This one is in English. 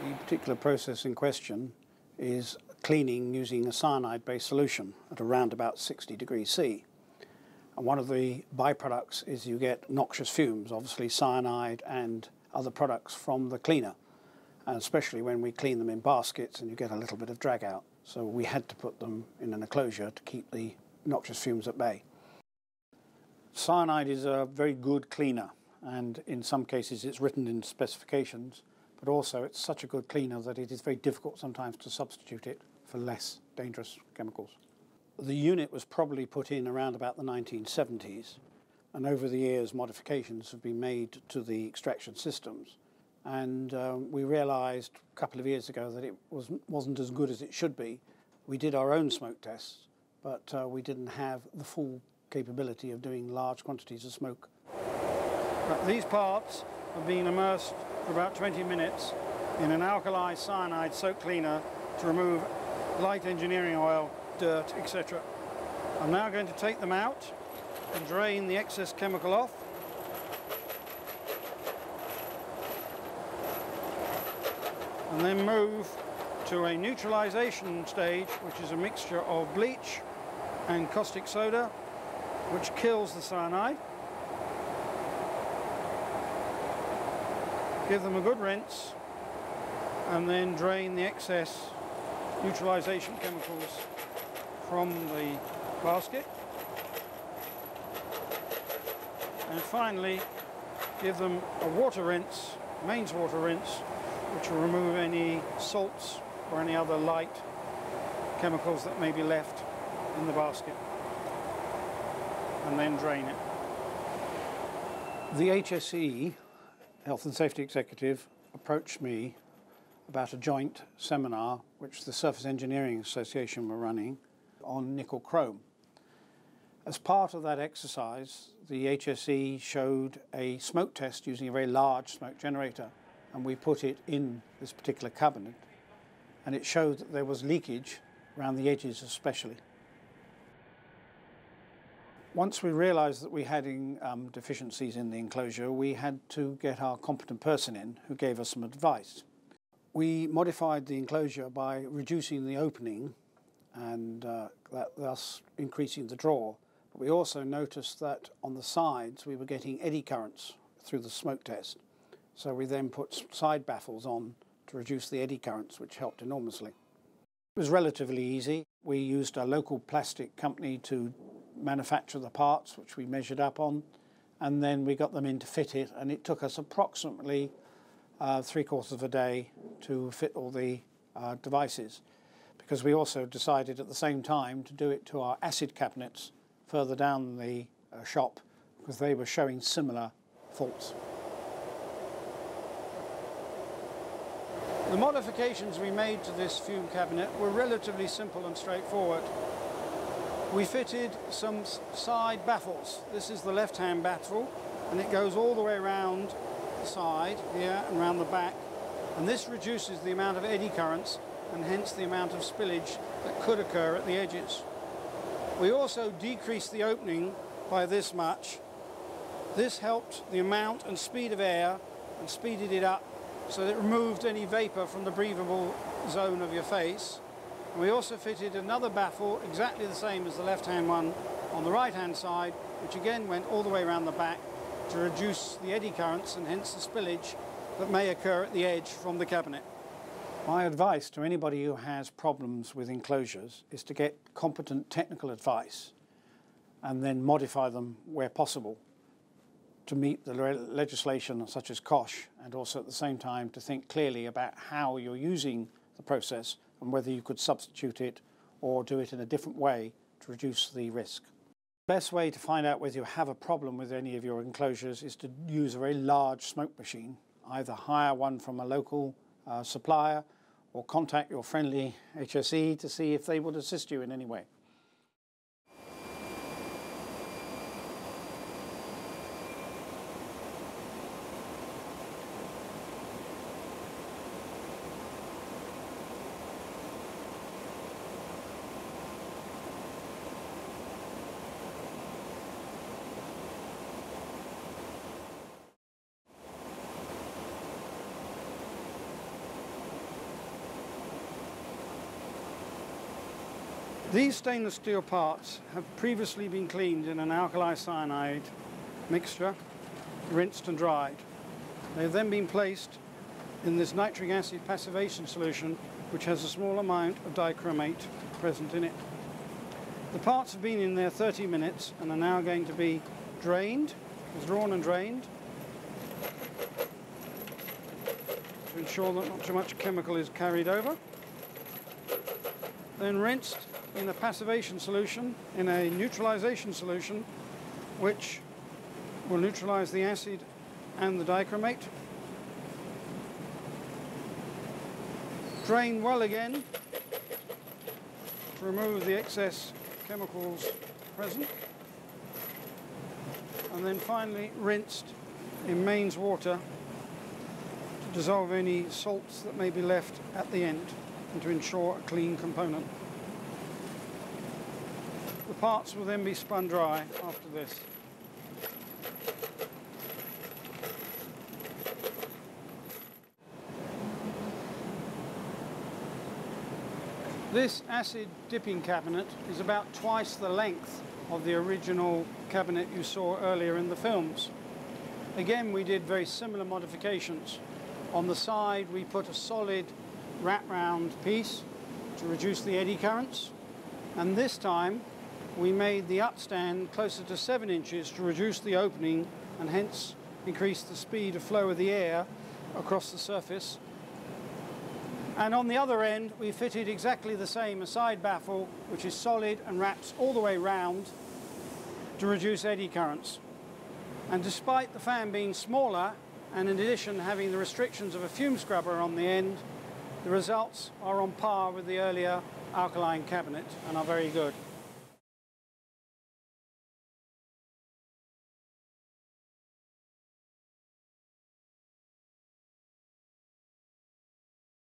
The particular process in question is cleaning using a cyanide-based solution at around about 60 degrees C. And one of the byproducts is you get noxious fumes, obviously cyanide and other products from the cleaner, and especially when we clean them in baskets and you get a little bit of drag out. So we had to put them in an enclosure to keep the noxious fumes at bay. Cyanide is a very good cleaner, and in some cases it's written in specifications, but also it's such a good cleaner that it is very difficult sometimes to substitute it for less dangerous chemicals. The unit was probably put in around about the 1970s, and over the years modifications have been made to the extraction systems, and we realised a couple of years ago that it wasn't as good as it should be. We did our own smoke tests, but we didn't have the full capability of doing large quantities of smoke. These parts have been immersed for about 20 minutes in an alkali cyanide soap cleaner to remove light engineering oil, dirt, etc. I'm now going to take them out and drain the excess chemical off. And then move to a neutralization stage, which is a mixture of bleach and caustic soda, which kills the cyanide. Give them a good rinse and then drain the excess neutralization chemicals from the basket. And finally give them a water rinse, mains water rinse, which will remove any salts or any other light chemicals that may be left in the basket, and then drain it. The HSE, Health and Safety Executive, approached me about a joint seminar which the Surface Engineering Association were running on nickel chrome. As part of that exercise, the HSE showed a smoke test using a very large smoke generator, and we put it in this particular cabinet, and it showed that there was leakage around the edges especially. Once we realised that we had deficiencies in the enclosure, we had to get our competent person in who gave us some advice. We modified the enclosure by reducing the opening and thus increasing the draw. But we also noticed that on the sides we were getting eddy currents through the smoke test. So we then put side baffles on to reduce the eddy currents, which helped enormously. It was relatively easy. We used a local plastic company to manufacture the parts, which we measured up on, and then we got them in to fit it, and it took us approximately 3/4 of a day to fit all the devices, because we also decided at the same time to do it to our acid cabinets further down the shop, because they were showing similar faults. The modifications we made to this fume cabinet were relatively simple and straightforward. We fitted some side baffles. This is the left-hand baffle, and it goes all the way around the side here and around the back, and this reduces the amount of eddy currents and hence the amount of spillage that could occur at the edges. We also decreased the opening by this much. This helped the amount and speed of air and speeded it up so that it removed any vapour from the breathable zone of your face. And we also fitted another baffle, exactly the same as the left-hand one, on the right-hand side, which again went all the way around the back to reduce the eddy currents and hence the spillage that may occur at the edge from the cabinet. My advice to anybody who has problems with enclosures is to get competent technical advice and then modify them where possible to meet the legislation such as COSH, and also at the same time to think clearly about how you're using the process and whether you could substitute it or do it in a different way to reduce the risk. The best way to find out whether you have a problem with any of your enclosures is to use a very large smoke machine. Either hire one from a local supplier or contact your friendly HSE to see if they would assist you in any way. These stainless steel parts have previously been cleaned in an alkali cyanide mixture, rinsed and dried. They have then been placed in this nitric acid passivation solution, which has a small amount of dichromate present in it. The parts have been in there 30 minutes and are now going to be drained, withdrawn and drained, to ensure that not too much chemical is carried over. Then rinsed in a passivation solution, in a neutralization solution, which will neutralize the acid and the dichromate. Drain well again to remove the excess chemicals present, and then finally rinsed in mains water to dissolve any salts that may be left at the end and to ensure a clean component. The parts will then be spun dry after this. This acid dipping cabinet is about twice the length of the original cabinet you saw earlier in the films. Again, we did very similar modifications. On the side, we put a solid wrap-round piece to reduce the eddy currents, and this time we made the upstand closer to 7 inches to reduce the opening and hence increase the speed of flow of the air across the surface. And on the other end, we fitted exactly the same, a side baffle, which is solid and wraps all the way round to reduce eddy currents. And despite the fan being smaller, and in addition having the restrictions of a fume scrubber on the end, the results are on par with the earlier alkaline cabinet and are very good.